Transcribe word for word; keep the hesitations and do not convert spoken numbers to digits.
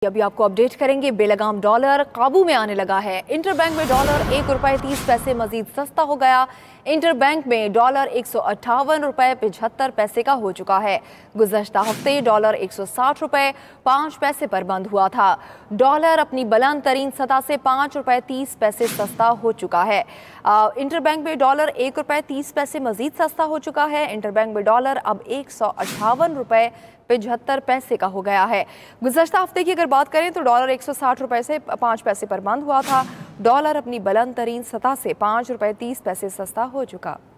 अभी आपको अपडेट करेंगे। बेलगाम डॉलर काबू में आने लगा है। इंटरबैंक में डॉलर एक रुपए तीस पैसे मजीद सस्ता हो गया। इंटरबैंक में डॉलर एक सौ अट्ठावन रुपए पिछहत्तर पैसे का हो चुका है। गुज़श्ता हफ्ते डॉलर एक सौ साठ रुपए पाँच पैसे पर बंद हुआ था। डॉलर अपनी बुलंद तरीन सतह से पाँच रुपए तीस पैसे सस्ता हो चुका है। आ, इंटरबैंक में डॉलर एक रुपए तीस पैसे मजीद सस्ता हो चुका है। इंटरबैंक में डॉलर अब एक सौ अट्ठावन रुपए पचहत्तर पैसे का हो गया है। गुज़श्ता हफ्ते की अगर बात करें तो डॉलर एक सौ साठ रुपए से पाँच पैसे पर बंद हुआ था। डॉलर अपनी बुलंद तरीन सतह से पाँच रुपए तीस पैसे सस्ता हो चुका।